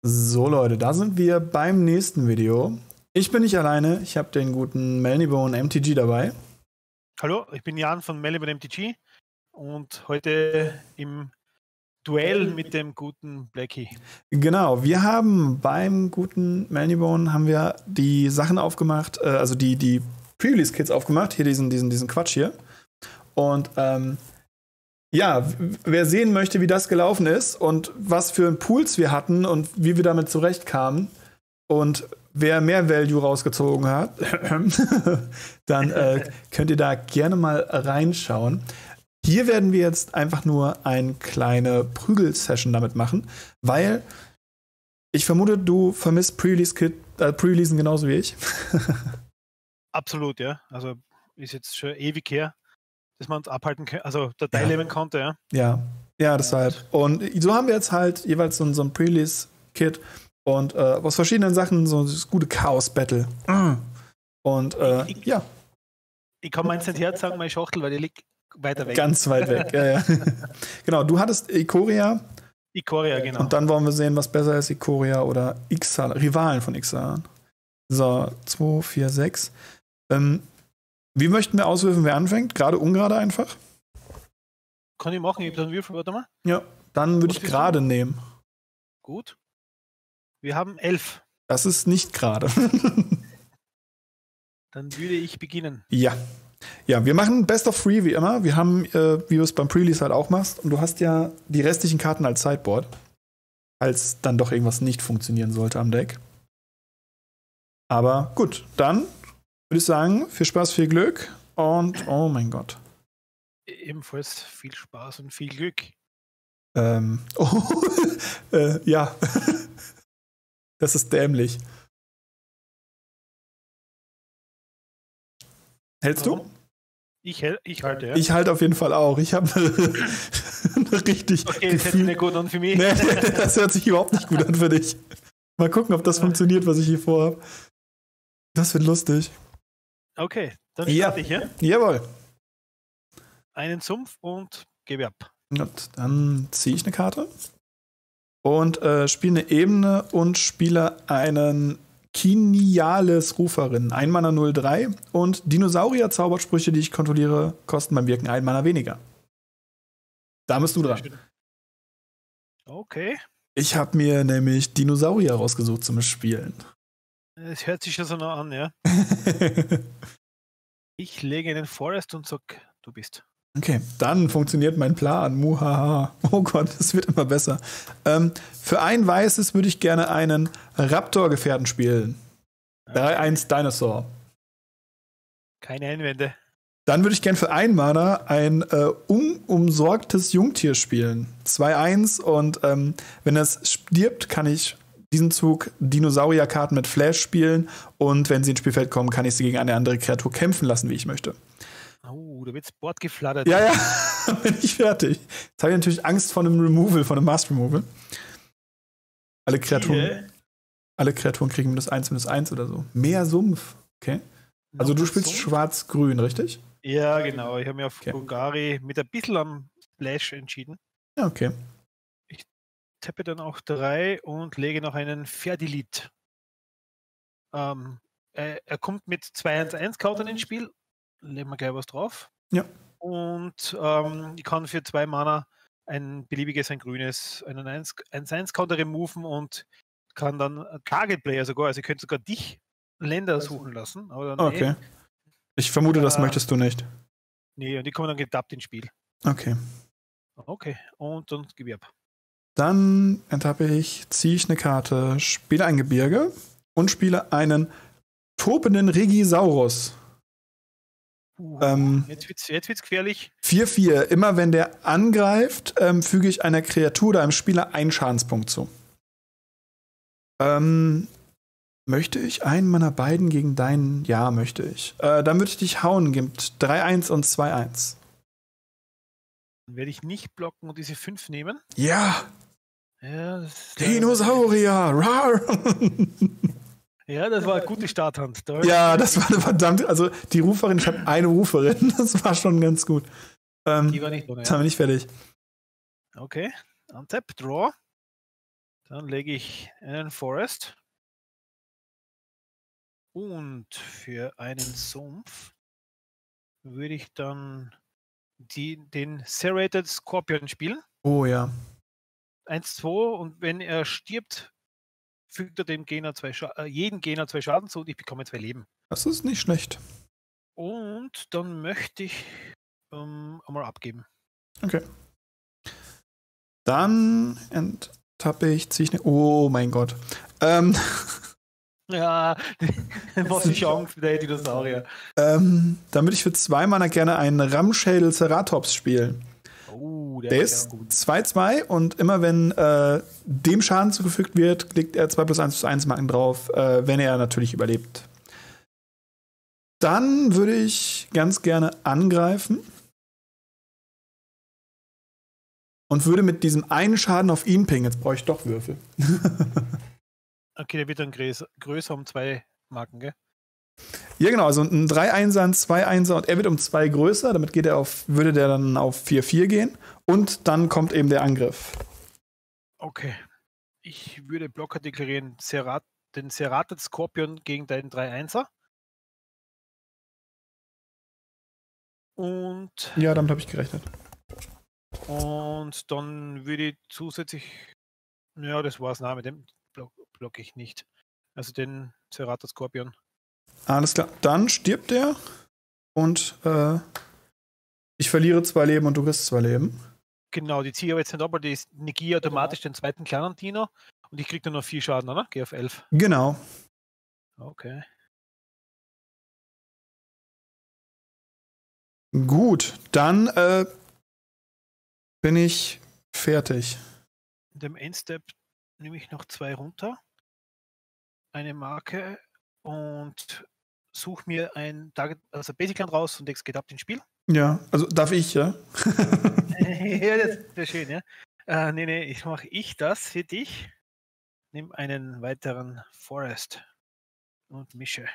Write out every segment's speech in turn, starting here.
So Leute, da sind wir beim nächsten Video. Ich bin nicht alleine, ich habe den guten Melnibone MTG dabei. Hallo, ich bin Jan von Melnibone MTG und heute im Duell mit dem guten Blackie. Genau, wir haben beim guten Melnibone haben wir die Sachen aufgemacht, also die Pre-Release-Kits aufgemacht, hier diesen Quatsch hier. Und ja, wer sehen möchte, wie das gelaufen ist und was für Pools wir hatten und wie wir damit zurechtkamen und wer mehr Value rausgezogen hat, dann könnt ihr da gerne mal reinschauen. Hier werden wir jetzt einfach nur eine kleine Prügel-Session damit machen, weil ich vermute, du vermisst Pre-Releasen genauso wie ich. Absolut, ja. Also ist jetzt schon ewig her, dass man uns abhalten kann, also Datei nehmen konnte, ja. Ja, deshalb. Und so haben wir jetzt halt jeweils so ein Pre-Release-Kit und aus verschiedenen Sachen so das gute Chaos-Battle. Und ja. Ich kann meins nicht herzagen, meine Schachtel, weil die liegt weiter weg. Ganz weit weg, ja. Genau, du hattest Ikoria. Ikoria, genau. Und dann wollen wir sehen, was besser ist, Ikoria oder Ixalan, Rivalen von Ixalan. So, 2, 4, 6. Wie möchten wir auswürfen, wer anfängt? Gerade, ungerade einfach? Kann ich machen, ich habe dann Würfel, warte mal. Ja, dann würde ich gerade nehmen. Gut. Wir haben 11. Das ist nicht gerade. Dann würde ich beginnen. Ja. Ja, wir machen Best of 3 wie immer. Wir haben, wie du es beim Pre-Release halt auch machst. Und du hast ja die restlichen Karten als Sideboard. Falls dann doch irgendwas nicht funktionieren sollte am Deck. Aber gut, dann würde ich sagen, viel Spaß, viel Glück. Und, oh mein Gott. Ebenfalls viel Spaß und viel Glück. Ja. Das ist dämlich. Hältst du? Ich halte, ja. Ich halte auf jeden Fall auch. Ich habe richtig. Okay, das hört sich nicht gut an für mich. Nee, das hört sich überhaupt nicht gut an für dich. Mal gucken, ob das funktioniert, was ich hier vorhabe. Das wird lustig. Okay, dann starte ich, ja? Jawohl. Einen Sumpf und gebe ab. Gut, dann ziehe ich eine Karte. Und spiele eine Ebene und spiele einen Kiniales Ruferin. 1 Mana 0/3 und Dinosaurier-Zaubersprüche, die ich kontrolliere, kosten beim Wirken 1 Mana weniger. Da bist du dran. Okay. Ich habe mir nämlich Dinosaurier rausgesucht zum Spielen. Es hört sich ja so noch an, ja. Ich lege einen Forest und sag, du bist. Okay, dann funktioniert mein Plan. Muhaha. Oh Gott, es wird immer besser. Für ein weißes würde ich gerne einen Raptor-Gefährten spielen. 3/1 Dinosaur. Keine Einwände. Dann würde ich gerne für 1 Mana ein umsorgtes Jungtier spielen. 2/1 und wenn es stirbt, kann ich diesen Zug Dinosaurierkarten mit Flash spielen und wenn sie ins Spielfeld kommen, kann ich sie gegen eine andere Kreatur kämpfen lassen, wie ich möchte. Oh, da wird das Board geflattert. Ja, bin ich fertig. Jetzt habe ich natürlich Angst vor einem Removal, von einem Mask Removal. Alle Kreaturen kriegen -1 oder so. Mehr Sumpf. Okay. Also du spielst schwarz-grün, richtig? Ja, genau. Ich habe mich auf Golgari mit ein bisschen am Splash entschieden. Ja, okay. Ich tappe dann auch 3 und lege noch einen Ferdilit. Er kommt mit 2/1-Countern ins Spiel. Legen wir gleich was drauf. Ja. Und ich kann für 2 Mana ein beliebiges, ein grünes, einen 1/1-Counter removen und kann dann Target Player sogar, also ihr könnt sogar dich Länder suchen lassen. Aber dann, okay. Ich vermute, das möchtest du nicht. Nee, und die kommen dann getappt ins Spiel. Okay. Okay, und dann gebe ich ab. Dann ziehe ich eine Karte, spiele ein Gebirge und spiele einen tobenden Regisaurus. Jetzt wird's gefährlich. 4/4. Immer wenn der angreift, füge ich einer Kreatur oder einem Spieler einen Schadenspunkt zu. Möchte ich einen meiner beiden gegen deinen? Ja, möchte ich. Dann würde ich dich hauen. Gibt 3/1 und 2/1. Dann werde ich nicht blocken und diese 5 nehmen. Ja! Ja, Dinosaurier! Rar! Ja, das war eine gute Starthand. Ja, das war eine verdammte. Also die Ruferin, ich habe eine Ruferin, das war schon ganz gut. Die war nicht ohne. Das haben wir nicht fertig. Okay, untap, draw. Dann lege ich einen Forest. Und für einen Sumpf würde ich dann den Serrated Scorpion spielen. Oh ja. 1-2 und wenn er stirbt, fügt er dem Gegner jeden Gegner 2 Schaden zu und ich bekomme 2 Leben. Das ist nicht schlecht. Und dann möchte ich einmal abgeben. Okay. Dann enttappe ich, ziehe ich eine. Oh mein Gott. Ja, was die Chance für die Dinosaurier. Dann würde ich für 2 Mana gerne einen Ramschädel Ceratops spielen. Oh, Der ist 2/2 und immer wenn dem Schaden zugefügt wird, kriegt er 2+1/1 Marken drauf, wenn er natürlich überlebt. Dann würde ich ganz gerne angreifen und würde mit diesem einen Schaden auf ihn pingen. Jetzt brauche ich doch Würfel. Okay, der wird dann größer um 2 Marken, gell? Ja, genau, also ein 3-1er, ein 2-1er und er wird um 2 größer, damit würde der dann auf 4/4 gehen und dann kommt eben der Angriff. Okay. Ich würde Blocker deklarieren, den Serrated Scorpion gegen deinen 3-1er. Und. Ja, damit habe ich gerechnet. Und dann würde ich zusätzlich. Ja, das war's. Nein, mit dem blocke ich nicht. Also den Serrated Scorpion. Alles klar. Dann stirbt er und ich verliere 2 Leben und du kriegst 2 Leben. Genau, die ziehe ich aber jetzt nicht ab, aber die negiere automatisch den zweiten kleinen Dino und ich kriege dann noch 4 Schaden, oder? Geh auf 11. Genau. Okay. Gut, dann bin ich fertig. In dem Endstep nehme ich noch 2 runter. Eine Marke und suche mir ein Target, also Basicland raus und geht ab ins Spiel. Ja, also darf ich, ja? Ja, das wäre schön, ja. Nee, mache ich das für dich. Nimm einen weiteren Forest und mische.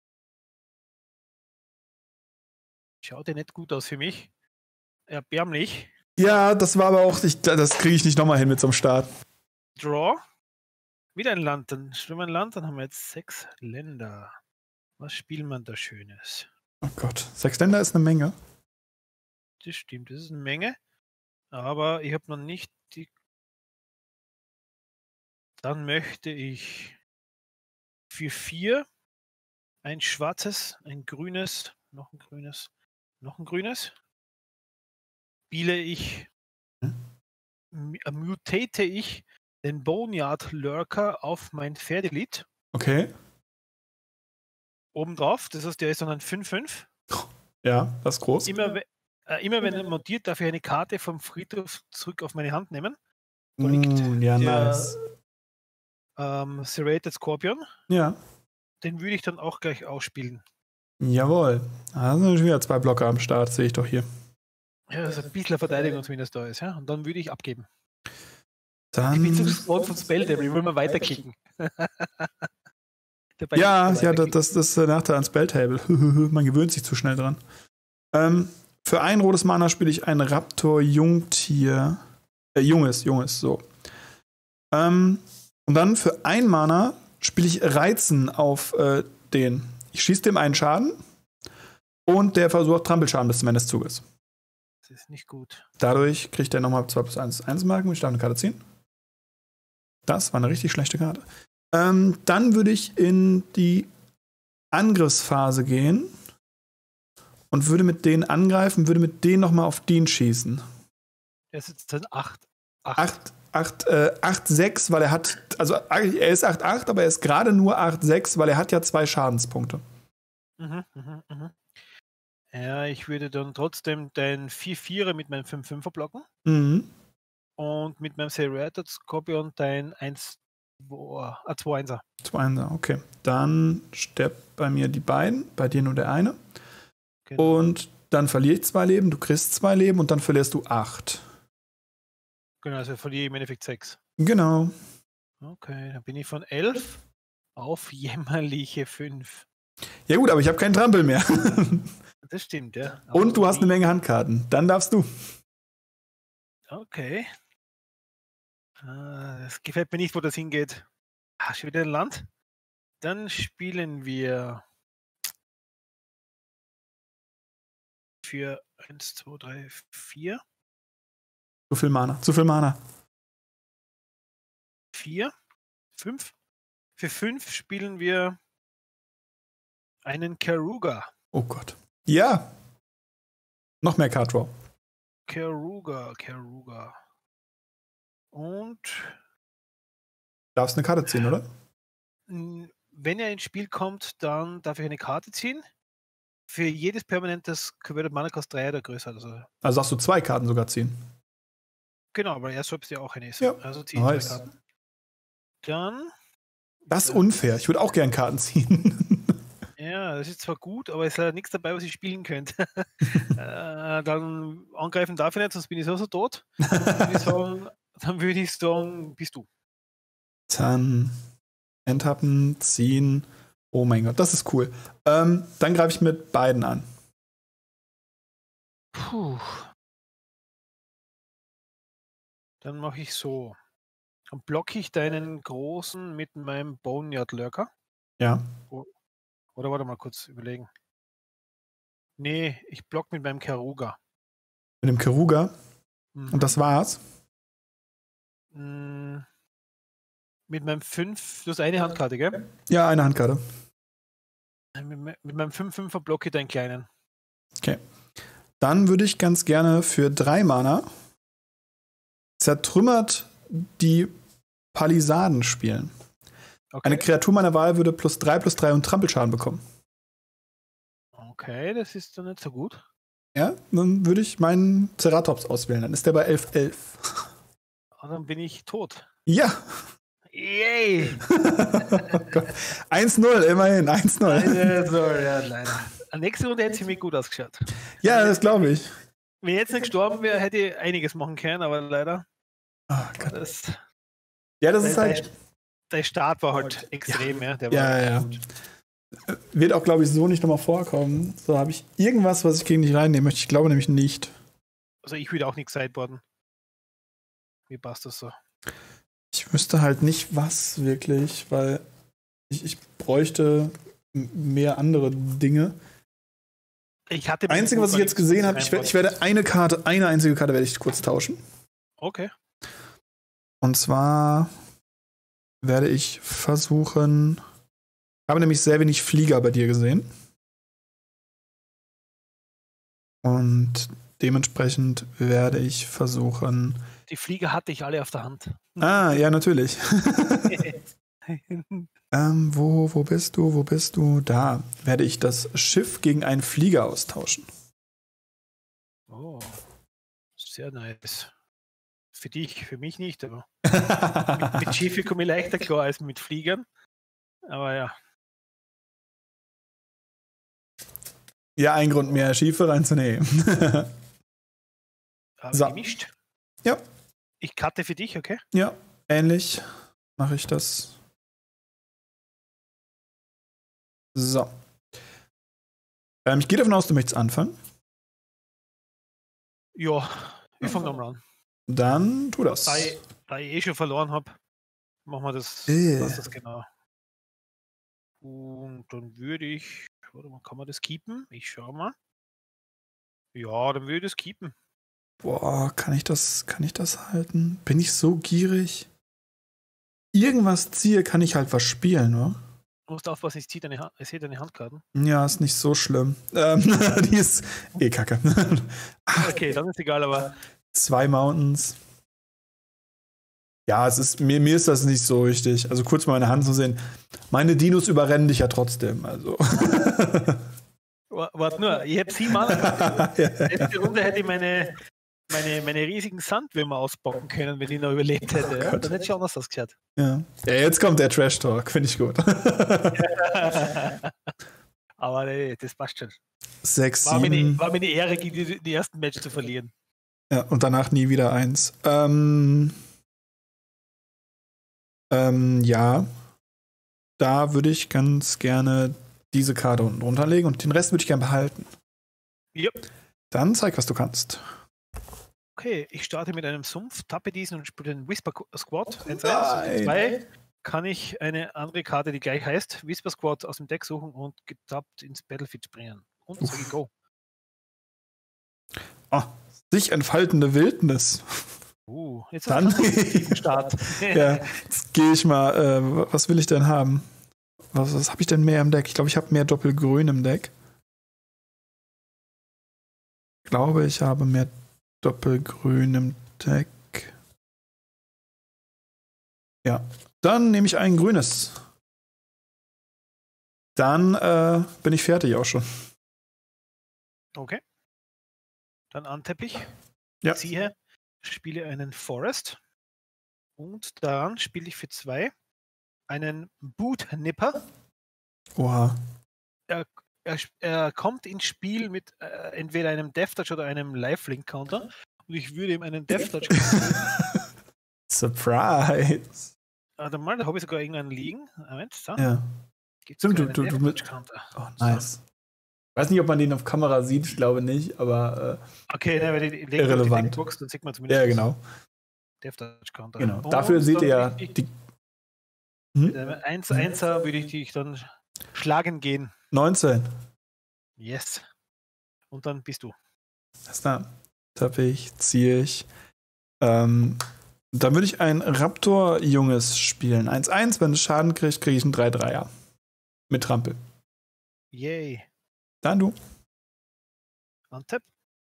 Schaut ja nicht gut aus für mich. Erbärmlich. Ja, das war aber auch, das kriege ich nicht nochmal hin mit so einem Start. Draw. Wieder ein Land, dann spielen wir ein Land, dann haben wir jetzt 6 Länder. Was spielt man da Schönes? Oh Gott, 6 Länder ist eine Menge. Das stimmt, das ist eine Menge. Aber ich habe noch nicht die. Dann möchte ich für 4 ein schwarzes, ein grünes, noch ein grünes, noch ein grünes. Spiele ich, mutate ich den Boneyard Lurker auf mein Pferdelit. Okay. Obendrauf, das heißt, der ist dann ein 5/5. Ja, das ist groß. Immer wenn er montiert, darf ich eine Karte vom Friedhof zurück auf meine Hand nehmen. Da liegt ja, der nice. Serrated Scorpion. Ja. Den würde ich dann auch gleich ausspielen. Jawohl. Da sind schon wieder 2 Blocker am Start, sehe ich doch hier. Ja, also ein bisschen Verteidigung zumindest da ist. Ja? Und dann würde ich abgeben. Dann. Ich bin so gespannt von Spelldevil, ich will mal weiterklicken. Ja, das ist der Nachteil an Spelltable. Man gewöhnt sich zu schnell dran. Für ein rotes Mana spiele ich ein Raptor-Jungtier. Junges, so. Und dann für ein Mana spiele ich Reizen auf den. Ich schieße dem einen Schaden und der versucht Trampelschaden bis zum Ende des Zuges. Das ist nicht gut. Dadurch kriegt er nochmal 2+1 Marken. Ich darf eine Karte ziehen. Das war eine richtig schlechte Karte. Dann würde ich in die Angriffsphase gehen und würde mit denen angreifen, würde mit denen nochmal auf den schießen. Er ist jetzt dann 8/6, weil er hat, also er ist 8/8, aber er ist gerade nur 8/6, weil er hat ja 2 Schadenspunkte. Ja, ich würde dann trotzdem deinen 4/4er mit meinem 5/5er blocken. Mhm. Und mit meinem Serrated Scorpion dein 2/1er. 2/1er, okay. Dann stirbt bei mir die beiden, bei dir nur der eine. Genau. Und dann verliere ich 2 Leben, du kriegst 2 Leben und dann verlierst du 8. Genau, also verliere ich im Endeffekt 6. Genau. Okay, dann bin ich von 11 auf jämmerliche 5. Ja gut, aber ich habe keinen Trampel mehr. Das stimmt, ja. Und du hast eine Menge Handkarten. Dann darfst du. Okay. Das gefällt mir nicht, wo das hingeht. Schon wieder ein Land. Dann spielen wir für 1, 2, 3, 4. Zu viel Mana. 4, 5. Für 5 spielen wir einen Karuga. Oh Gott. Ja. Noch mehr Card Draw. Karuga. Und Darfst eine Karte ziehen, oder? wenn er ins Spiel kommt, dann darf ich eine Karte ziehen. Für jedes permanentes Converted Mana Cost 3 oder größer. Also darfst du 2 Karten sogar ziehen. Genau, aber er selbst ja auch eine ist. Ja. Also ziehe ich 2 Karten. Dann. Das ist unfair. Ich würde auch gern Karten ziehen. Ja, das ist zwar gut, aber es ist ja nichts dabei, was ich spielen könnte. Dann angreifen darf ich nicht, sonst bin ich so tot. Dann würde ich sagen, bist du. Dann enttappen, ziehen. Oh mein Gott, das ist cool. Dann greife ich mit beiden an. Puh. Dann mache ich so. Dann blocke ich deinen großen mit meinem Boneyard Lurker. Ja. Oder warte mal kurz überlegen. Nee, ich block mit meinem Karuga. Mit dem Karuga? Und das war's? Mit meinem 5, du hast eine Handkarte, gell? Ja, eine Handkarte. Mit meinem 5-5er blocke ich deinen kleinen. Okay. Dann würde ich ganz gerne für 3 Mana zertrümmert die Palisaden spielen. Okay. Eine Kreatur meiner Wahl würde +3/+3 und Trampelschaden bekommen. Okay, das ist dann nicht so gut. Ja, dann würde ich meinen Ceratops auswählen. Dann ist der bei 11/11. Dann bin ich tot. Ja! Yay! 1-0, immerhin, 1-0. Ja, leider. Nächste Runde hätte sie mir gut ausgeschaut. Ja, das glaube ich. Wenn ich jetzt nicht gestorben wäre, hätte ich einiges machen können, aber leider. Oh Gott. Das ist halt. Der Start war halt extrem, ja. Der war ja. Gut. Wird auch, glaube ich, so nicht nochmal vorkommen. So, habe ich irgendwas, was ich gegen dich reinnehmen möchte? Ich glaube nämlich nicht. Also ich würde auch nichts sideboarden. Wie passt das so? Ich wüsste halt nicht, was wirklich, weil ich bräuchte mehr andere Dinge. Einzige, was ich jetzt gesehen habe, ich werde eine einzige Karte werde ich kurz tauschen. Okay. Und zwar werde ich versuchen, ich habe nämlich sehr wenig Flieger bei dir gesehen. Und dementsprechend werde ich versuchen. Die Flieger hatte ich alle auf der Hand. Ah, ja, natürlich. Wo bist du? Wo bist du? Da werde ich das Schiff gegen einen Flieger austauschen. Oh, sehr nice. Für dich, für mich nicht, aber mit Schiffe komme ich leichter klar als mit Fliegern. Aber ja. Ja, ein Grund mehr, Schiffe reinzunehmen. So. Gemischt? Ja. Ich cutte für dich, okay? Ja, ähnlich mache ich das. So. Ich gehe davon aus, du möchtest anfangen. Ja, ich fange nochmal an. Dann tu das. Da ich schon verloren habe, machen wir das, das genau. Und dann würde ich, warte mal, kann man das keepen? Ich schau mal. Ja, dann würde ich das keepen. Boah, kann ich das halten? Bin ich so gierig? Irgendwas ziehe, kann ich halt was spielen, oder? Du musst aufpassen, ich sehe deine Handkarten. Ja, ist nicht so schlimm. Die ist kacke. Okay, dann ist egal, aber 2 Mountains. Ja, mir ist das nicht so wichtig. Also kurz mal meine Hand zu sehen. Meine Dinos überrennen dich ja trotzdem. Also. Warte nur, ich habe 7 Mana. Letzte Runde hätte ich meine riesigen Sandwürmer auspacken können, wenn ich noch überlebt hätte. Oh, ja? Dann hätte ich anders ausgeschaut. Ja, jetzt kommt der Trash-Talk. Finde ich gut. Aber nee, das passt schon. 6, 7. War mir eine Ehre, gegen die ersten Match zu verlieren. Ja, und danach nie wieder 1. Ja. Da würde ich ganz gerne diese Karte unten drunter legen und den Rest würde ich gerne behalten. Yep. Dann zeig, was du kannst. Okay, ich starte mit einem Sumpf, tappe diesen und spiele den Whisper Squad. 1-1. Nein. 2 kann ich eine andere Karte, die gleich heißt, Whisper Squad aus dem Deck suchen und getappt ins Battlefield bringen. Und sage ich Go. Sich entfaltende Wildnis. Jetzt Dann Start. ja, jetzt gehe ich mal. Was will ich denn haben? Was habe ich denn mehr im Deck? Ich glaube, ich habe mehr Doppelgrün im Deck. Ich glaube, ich habe mehr Doppelgrün im Deck. Ja, dann nehme ich ein grünes. Dann bin ich fertig auch schon. Okay. Dann Anteppich. Ja. Ziehe, spiele einen Forest. Und dann spiele ich für 2 einen Boot-Nipper. Oha. Er kommt ins Spiel mit entweder einem Death-Touch oder einem Lifelink-Counter. Und ich würde ihm einen Death-Touch Surprise. Warte mal, da habe ich sogar irgendeinen liegen. Moment, so. Ja. Gibt's Stimmt, sogar einen du mit. Death-Touch-Counter. Oh, nice. Weiß nicht, ob man den auf Kamera sieht, ich glaube nicht, aber Okay, ne, weil die irrelevant. Box, dann sieht man zumindest ja, genau. Death-Touch-Counter. Genau. Und Dafür seht ihr ja dann die mit einem 1-1er würde ich dich dann schlagen gehen. 19. Yes. Und dann bist du. Das da. Tappich, ziehe ich. Dann würde ich ein Raptor-Junges spielen. 1-1, wenn es Schaden kriegt, kriege ich einen 3-3er. Mit Trampel. Yay. Dann du. Untap.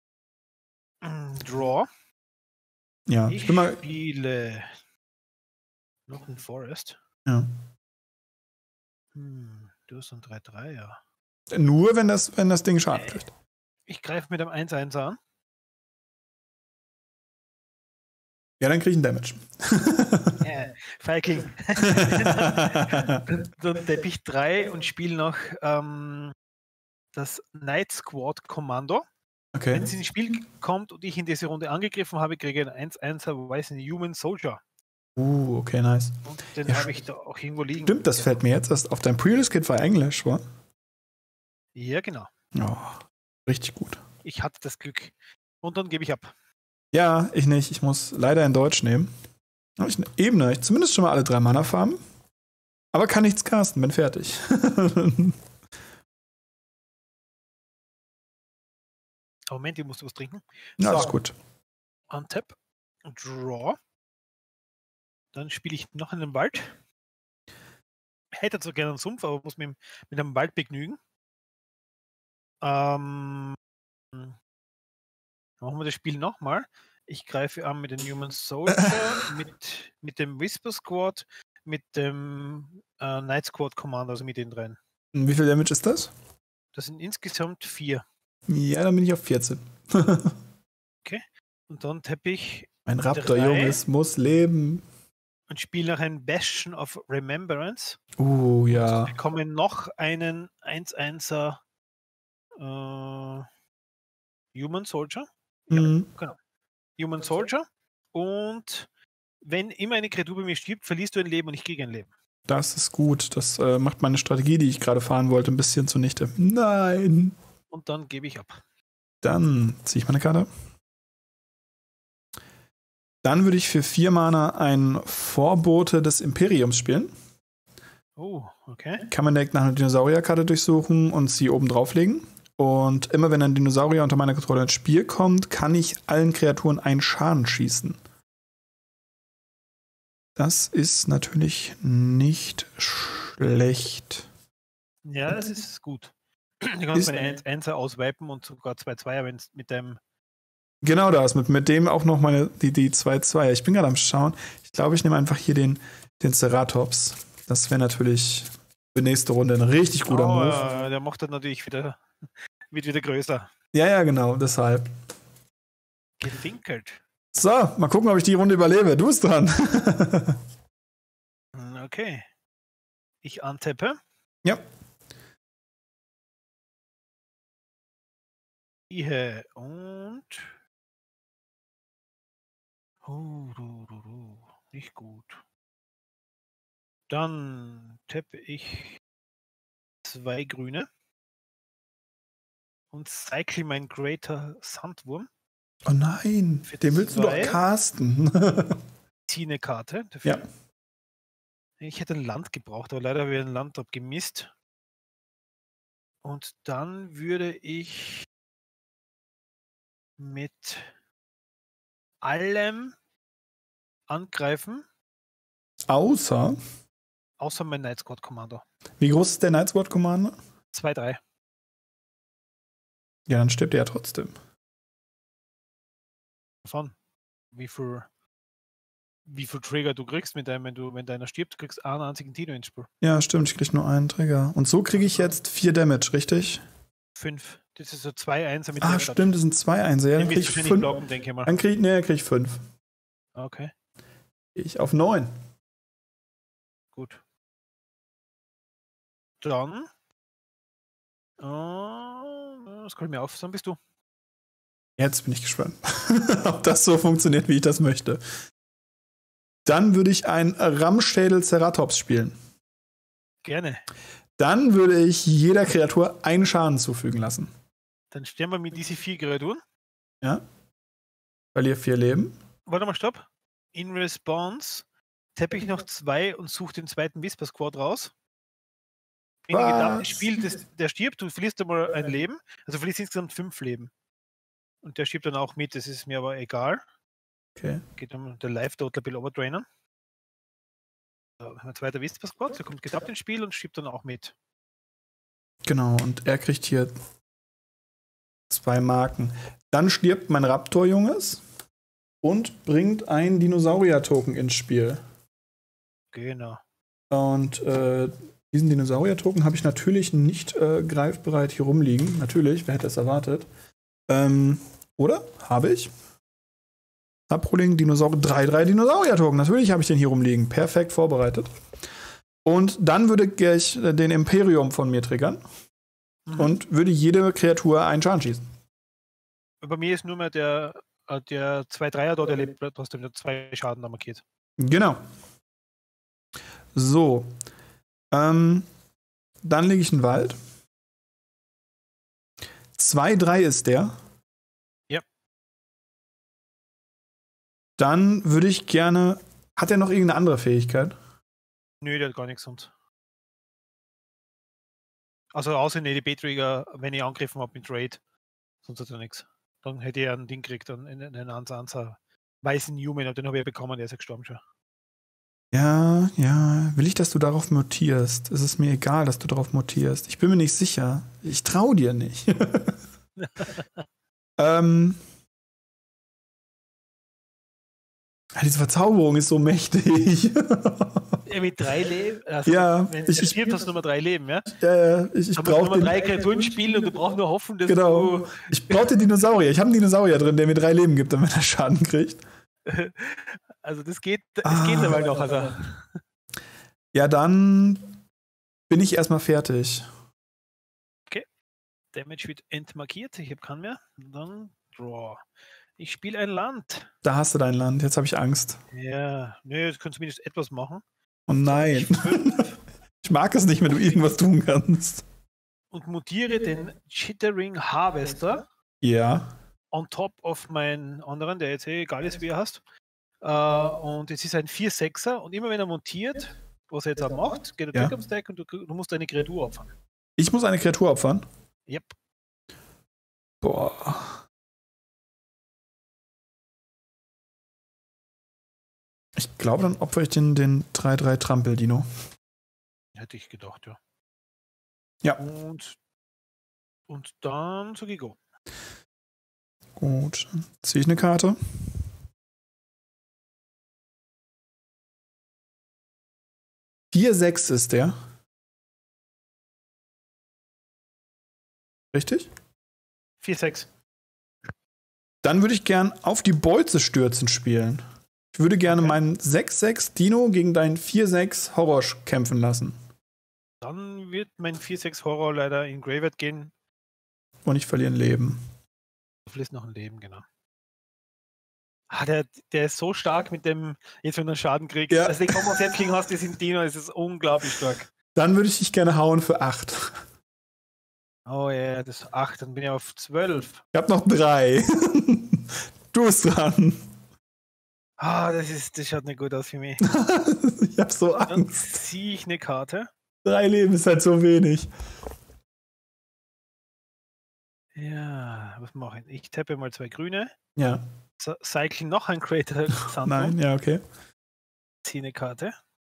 Draw. Ja, Ich bin mal. spiele noch ein Forest. Ja. Du hast ein 3-3er. Nur wenn das Ding Schaden kriegt. Ich greife mit einem 1-1 an. Ja, dann kriege ich einen Damage. Feigling. Dann tappe ich 3 und spiele noch das Night Squad Kommando. Okay. Wenn es ins Spiel kommt und ich in diese Runde angegriffen habe, kriege ich einen 1-1er weißen Human Soldier. Okay, nice. Und den Ja, habe ich da auch irgendwo liegen. Stimmt, das fällt mir jetzt erst auf. Dein Previous-Kit war Englisch, wa? Ja, genau. Oh, richtig gut. Ich hatte das Glück. Und dann gebe ich ab. Ja, ich nicht. Ich muss leider in Deutsch nehmen. Habe ich eine Ebene. Ich zumindest schon mal alle 3 Mana-Farben. Aber kann nichts casten, bin fertig. Moment, ich muss was trinken. Ja, So. alles gut. Untap. Draw. Dann spiele ich noch in den Wald. Hätte zwar gerne einen Sumpf, aber muss mit einem Wald begnügen. Machen wir das Spiel nochmal. Ich greife an mit dem Human Soldier, mit dem Whisper Squad, mit dem Night Squad Commander, also mit den 3. Wie viel Damage ist das? Das sind insgesamt 4. Ja, dann bin ich auf 14. Okay. Und dann tappe ich Mein Raptor-Junges muss leben. und spiele noch ein Bastion of Remembrance. Ja. Ich bekomme noch einen 1-1er Human Soldier. Ja, genau. Human Soldier. Und wenn immer eine Kreatur bei mir stirbt, verlierst du ein Leben und ich kriege ein Leben. Das ist gut. Das macht meine Strategie, die ich gerade fahren wollte, ein bisschen zunichte. Nein. Und dann gebe ich ab. Dann ziehe ich meine Karte. Dann würde ich für 4 Mana einen Vorbote des Imperiums spielen. Oh, okay. Kann man direkt nach einer Dinosaurierkarte durchsuchen und sie oben drauflegen. Und immer wenn ein Dinosaurier unter meiner Kontrolle ins Spiel kommt, kann ich allen Kreaturen einen Schaden schießen. Das ist natürlich nicht schlecht. Ja, das ist gut. Du kannst meine 1-1er auswipen und sogar 2-2er, wenn es mit dem. Genau das, mit dem auch noch die 2-2. Ich bin gerade am Schauen. Ich glaube, ich nehme einfach hier den Ceratops. Das wäre natürlich für nächste Runde ein richtig guter Move. Der macht dann natürlich wird wieder größer. Ja, genau, deshalb. Gewinkelt. So, mal gucken, ob ich die Runde überlebe. Du bist dran. Okay. Ich antappe. Ja. Und nicht gut. Dann tappe ich 2 grüne und cycle mein Greater Sandwurm. Oh nein, Für den willst du doch 2. casten. Ziehe eine Karte dafür. Ja. Ich hätte ein Land gebraucht, aber leider habe ich ein Land abgemisst. Und dann würde ich mit allem angreifen, Außer, außer mein Night Squad Kommando. wie groß ist der Night Squad Commander? 2-3. Ja, dann stirbt er ja trotzdem. Davon. Wie viel Trigger du kriegst mit deinem, wenn deiner stirbt, kriegst du einen einzigen Dino ins Spiel. Ja, stimmt, ich krieg nur einen Trigger. Und so kriege ich jetzt 4 Damage, richtig? 5. Das ist so 2-1 mit Ah, Damage. stimmt, das sind 2 Einser. Ja, dann krieg ich 5. blocken, denke ich mal. Dann krieg ich 5. Okay, Ich auf 9. gut. Dann das kann ich mir auf, dann bist du. Jetzt bin ich gespannt, ob das so funktioniert, wie ich das möchte. Dann würde ich ein Rammschädel Ceratops spielen. Gerne. Dann würde ich jeder Kreatur einen Schaden zufügen lassen. Dann sterben wir mit diese 4 Kreaturen. Ja. Verliere 4 Leben. Warte mal, stopp. In Response tappe ich noch 2 und suche den zweiten Whisper Squad raus. Wenn ich gedacht, das Spiel, der stirbt, du verlierst einmal ein Leben, also verlierst insgesamt 5 Leben. Und der stirbt dann auch mit, das ist mir aber egal. Okay. Geht um der Life-Total Bill Overdrainer. Ein zweiter Whisper Squad, der kommt getappt ins Spiel und stirbt dann auch mit. Genau, und er kriegt hier 2 Marken. Dann stirbt mein Raptor-Junges und bringt einen Dinosaurier-Token ins Spiel. Genau. Und diesen Dinosaurier-Token habe ich natürlich nicht greifbereit hier rumliegen. Natürlich, wer hätte es erwartet? Oder? Habe ich? Subroling, Dinosaurier, 3 Dinosaurier-Token. Natürlich habe ich den hier rumliegen. Perfekt vorbereitet. Und dann würde ich den Imperium von mir triggern und würde jede Kreatur einen Schaden schießen. Bei mir ist nur mehr der 2-3er dort, der lebt trotzdem der 2 Schaden da markiert. Genau. So. Dann lege ich einen Wald. 2-3 ist der. Ja. Dann würde ich gerne. Hat er noch irgendeine andere Fähigkeit? Nö, der hat gar nichts sonst. Also außer in EDB-Trigger, wenn ich angegriffen habe mit Raid. Sonst hat er nichts. Dann hätte er ein Ding gekriegt, einen Ansa weißen Human, den habe ich ja bekommen, der ist ja gestorben schon. Ja. Will ich, dass du darauf mutierst? Es ist mir egal, dass du darauf mutierst. Ich bin mir nicht sicher. Ich traue dir nicht. Diese Verzauberung ist so mächtig. Ja, mit 3 Leben. Also, Ja, wenn es stirbt, hast du nur 3 Leben, ja? Ja, ich brauche Nummer 3 Kreaturen spielen und du brauchst nur hoffen, dass Genau. Ich brauche den Dinosaurier. Ich habe einen Dinosaurier drin, der mir 3 Leben gibt, damit er Schaden kriegt. Also das geht aber noch. Also. Ja, dann bin ich erstmal fertig. Okay. Damage wird entmarkiert. Ich habe keinen mehr. Dann Draw. Ich spiele ein Land. Da hast du dein Land. Jetzt habe ich Angst. Ja, nö, du kannst zumindest etwas machen. Oh nein. Ich mag es nicht, wenn du irgendwas tun kannst. Und mutiere den Chittering Harvester. Ja. On top of meinen anderen, der jetzt egal ist, wie er heißt. Und es ist ein 4-6er und immer wenn er montiert, was er jetzt auch macht, geht er am Stack und du musst eine Kreatur opfern. Ich muss eine Kreatur opfern? Yep. Boah. Ich glaube, dann opfere ich den 3-3 Trampel-Dino. Hätte ich gedacht, ja. Ja. Und dann sage ich go. Gut. Ziehe ich eine Karte. Vier 6 ist der. Richtig? 4-6. Dann würde ich gern auf die Bolze stürzen spielen. Ich würde gerne meinen 6-6 Dino gegen deinen 4-6 Horror kämpfen lassen. Dann wird mein 4-6 Horror leider in Graveyard gehen. Und ich verliere ein Leben. Du verlierst noch ein Leben, genau. Der ist so stark mit dem, jetzt wenn du einen Schaden kriegst. Ja. Also den Kombo auf Headking hast, das in Dino, das ist unglaublich stark. Dann würde ich dich gerne hauen für 8. Oh ja, das ist 8, dann bin ich auf 12. Ich habe noch 3. Du bist dran. Das schaut nicht gut aus für mich. Ich hab so Dann Angst. ziehe ich eine Karte. 3 Leben ist halt so wenig. Ja, was mache ich? Ich tappe mal 2 grüne. Ja. Cycle noch ein Creator Sand. Nein, ja, okay. Ziehe eine Karte.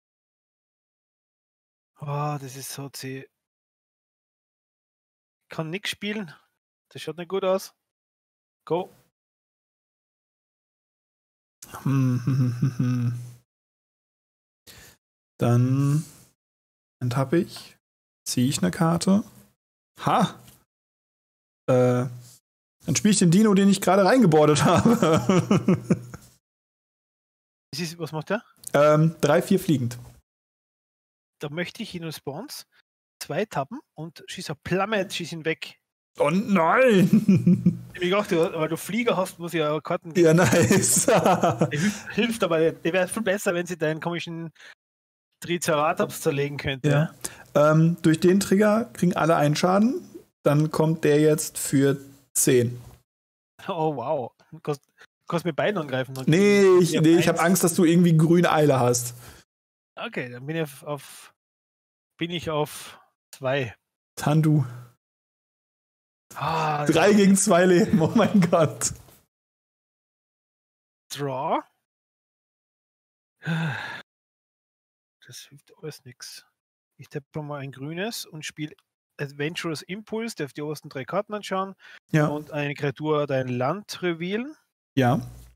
Oh, das ist so zäh. Kann nichts spielen. Das schaut nicht gut aus. Go. Dann enttappe ich. Ziehe ich eine Karte. Ha! Dann spiele ich den Dino, den ich gerade reingebordet habe. Was macht der? 3, 4 fliegend. Da möchte ich in Response 2 tappen und schieße Plummet, schieß ihn weg. Oh nein! Ich dachte, weil du Flieger hast, muss ich ja Karten. Ja, nice. Der hilft aber, der wäre viel besser, wenn sie deinen komischen Triceratops zerlegen könnte. Ja. Durch den Trigger kriegen alle einen Schaden. Dann kommt der jetzt für 10. Oh, wow. Du kannst mit beiden angreifen. Nee, ich habe Angst, dass du irgendwie grüne Eile hast. Okay, dann bin ich auf 2. Tandu. 3 3 gegen 2 Leben, oh mein Gott. Draw. Das hilft alles nichts. Ich tappe mal ein grünes und spiele Adventurous Impulse, darf die obersten 3 Karten anschauen Ja. und eine Kreatur oder ein Land revealen. Ja.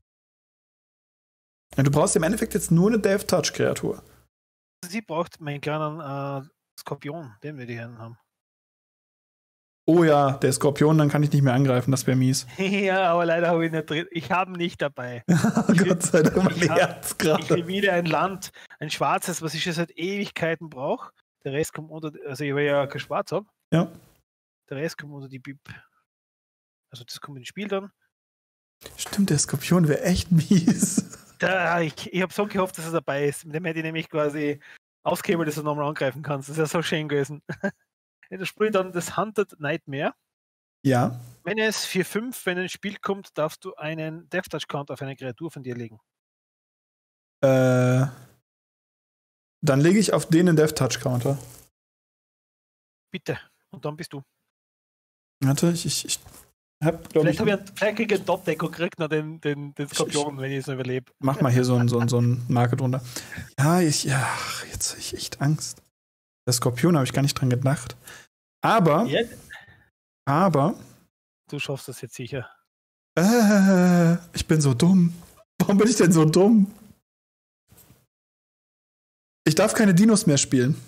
Ja, du brauchst im Endeffekt jetzt nur eine Death Touch Kreatur. Sie braucht meinen kleinen Skorpion, den wir die Herren haben. Oh ja, der Skorpion, dann kann ich nicht mehr angreifen, das wäre mies. Ja, aber leider habe ich nicht drin. Ich habe ihn nicht dabei. Gott sei Dank, mein Herz Ich gerade. will wieder ein Land, ein schwarzes, was ich schon seit Ewigkeiten brauche. Der Rest kommt unter, also ich will ja kein Schwarz habe. Ja. Der Rest kommt unter die Bib. Also das kommt ins Spiel dann. Stimmt, der Skorpion wäre echt mies. Ich habe so gehofft, dass er dabei ist. Mit dem hätte ich nämlich quasi ausgehebelt, dass du nochmal angreifen kannst. Das ist ja so schön gewesen. Das spielt dann das Hunted Nightmare. Ja. Wenn es 4-5, wenn ein Spiel kommt, darfst du einen Death Touch Count auf eine Kreatur von dir legen. Dann lege ich auf den Death Touch Counter. Bitte. Und dann bist du. Warte, ich hab, glaube ich. Vielleicht kriege ich einen Top-Deck und krieg noch den Skorpion, wenn ich es noch überlebe. Mach mal hier so ein Marke drunter. Ja, jetzt habe ich echt Angst. Der Skorpion habe ich gar nicht dran gedacht. Aber. Du schaffst das jetzt sicher. Ich bin so dumm. Warum bin ich denn so dumm? Ich darf keine Dinos mehr spielen.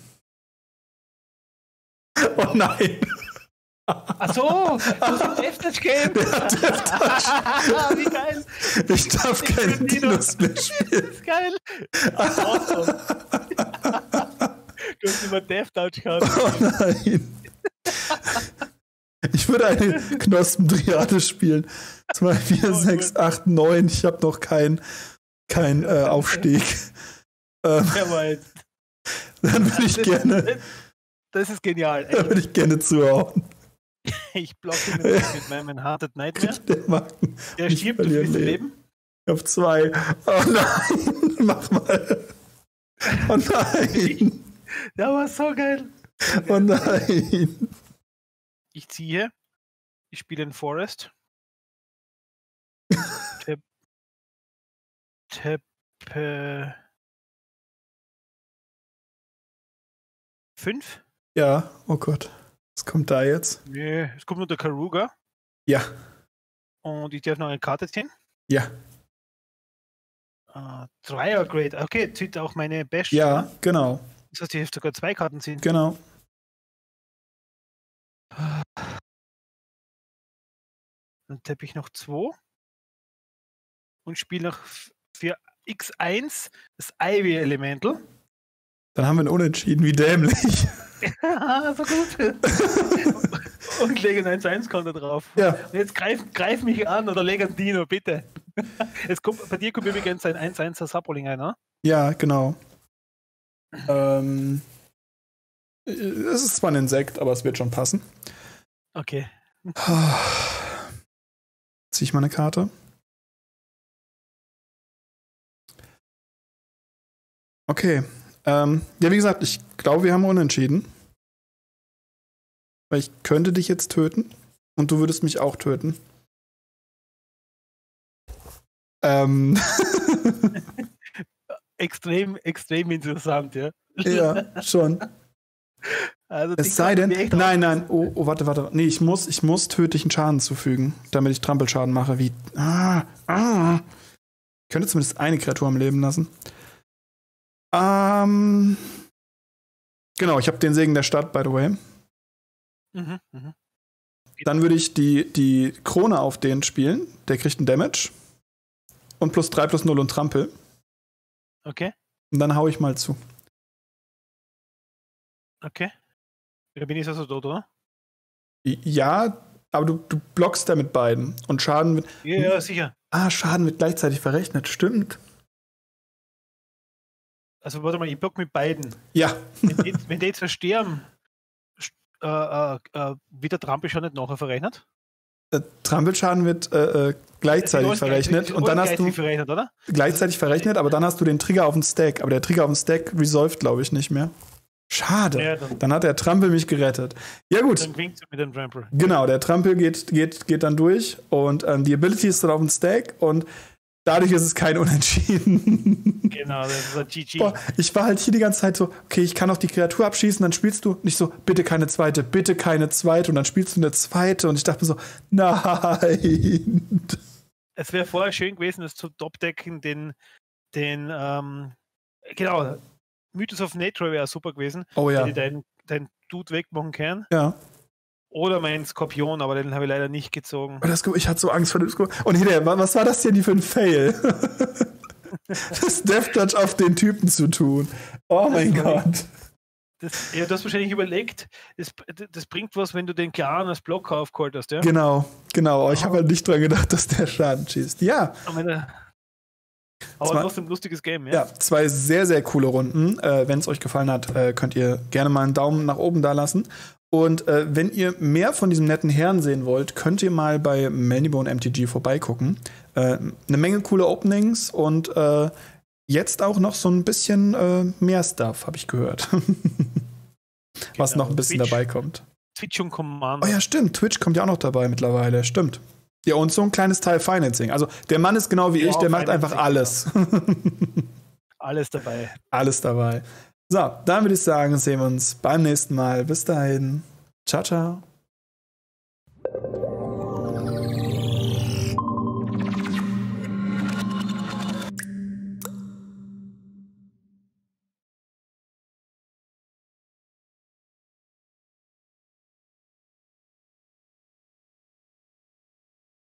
Oh nein. Ach so, du hast ein Death-Touch-Game. Wie geil. Ich darf keine Dinos mehr spielen. Das ist geil. Awesome. Du hast immer Death-Touch gehabt. Oh nein. Ich würde eine Knospen-Triade spielen. 2, 4, 6, 8, 9. Ich habe noch kein Aufstieg. Jawohl. Dann würde ich gerne. Das ist genial. Dann würde ich gerne zuhauen. Ich blocke mit meinem Hunted Nightmare. Der stirbt, du wirst leben. Ich habe 2. Oh nein. Mach mal. Oh nein. Der war so geil. Oh nein. Ich ziehe. Ich spiele in Forest. Tappe 5. Ja, oh Gott. Was kommt da jetzt? Nö, es kommt nur der Karuga. Ja. Und ich darf noch eine Karte ziehen. Ja. Dreier Grade. Okay, zieht auch meine Bash. Ja, ne? genau. Das heißt, ich darf sogar 2 Karten ziehen. Genau. Dann tappe ich noch 2 und spiele noch für X1 das Ivy Elemental. Dann haben wir einen Unentschieden, wie dämlich. So gut. Und lege einen 1-1-Counter drauf. Ja. Und jetzt greif mich an oder lege einen Dino, bitte. Bei dir kommt übrigens ein 1-1er Sapperling ein, ne? Ja, genau. Es ist zwar ein Insekt, aber es wird schon passen. Okay. Zieh ich mal eine Karte. Okay. Ja, wie gesagt, ich glaube, wir haben unentschieden. Weil ich könnte dich jetzt töten und du würdest mich auch töten. Extrem interessant, ja. Ja, schon. Also, Es sei denn, nein, oh, warte. Nee, ich muss tödlichen Schaden zufügen, damit ich Trampelschaden mache. Wie? Ich könnte zumindest eine Kreatur am Leben lassen. Genau, ich habe den Segen der Stadt, by the way. Dann würde ich die Krone auf den spielen. Der kriegt einen Damage. Und +3/+0 und Trampel. Okay. Und dann hau ich mal zu. Okay. Da bin ich also tot, oder? Ja, aber du blockst da mit beiden. Und Schaden wird. Ja, sicher. Schaden wird gleichzeitig verrechnet. Stimmt. Also warte mal, ich block mit beiden. Ja. Wenn die jetzt versterben, wird der Trampelschaden nicht nachher verrechnet? Trampelschaden wird gleichzeitig verrechnet. Und dann hast du verrechnet, oder? Gleichzeitig verrechnet, aber dann hast du den Trigger auf dem Stack. Aber der Trigger auf dem Stack resolved, glaube ich, nicht mehr. Schade. Ja, dann hat der Trampel mich gerettet. Ja, gut. Dann winkt mit dem Trampel. Genau, der Trampel geht dann durch und die Ability ist dann auf dem Stack und dadurch ist es kein Unentschieden. Genau, das ist ein GG. Boah, ich war halt hier die ganze Zeit so, okay, ich kann auch die Kreatur abschießen, dann spielst du nicht so, bitte keine zweite und dann spielst du eine zweite und ich dachte mir so, nein. Es wäre vorher schön gewesen, das zu topdecken, genau, Mythos of Nature wäre super gewesen. Oh ja. Wenn die deinen Dude wegmachen können. Ja. Oder mein Skorpion, aber den habe ich leider nicht gezogen. Ich hatte so Angst vor dem Skorpion. Und hier, was war das denn für ein Fail? Das Death Touch auf den Typen zu tun. Oh mein Gott. Du hast wahrscheinlich überlegt, das bringt was, wenn du den Clan als Blocker aufgeholt hast, ja? Genau. Aber ich habe halt nicht dran gedacht, dass der Schaden schießt. Ja. Aber trotzdem ein lustiges Game, ja? Ja, 2 sehr, sehr coole Runden. Wenn es euch gefallen hat, könnt ihr gerne mal einen Daumen nach oben da lassen. Und wenn ihr mehr von diesem netten Herrn sehen wollt, könnt ihr mal bei Manybone MTG vorbeigucken. Eine Menge coole Openings und jetzt auch noch so ein bisschen mehr Stuff, habe ich gehört. Was noch ein bisschen dabei kommt. Twitch und Commander. Oh ja, stimmt. Twitch kommt ja auch noch dabei mittlerweile. Stimmt. Ja, und so ein kleines Teil Financing. Also der Mann ist genau wie ich, der macht einfach alles. Alles dabei. Alles dabei. So, dann würde ich sagen, sehen wir uns beim nächsten Mal. Bis dahin. Ciao, ciao.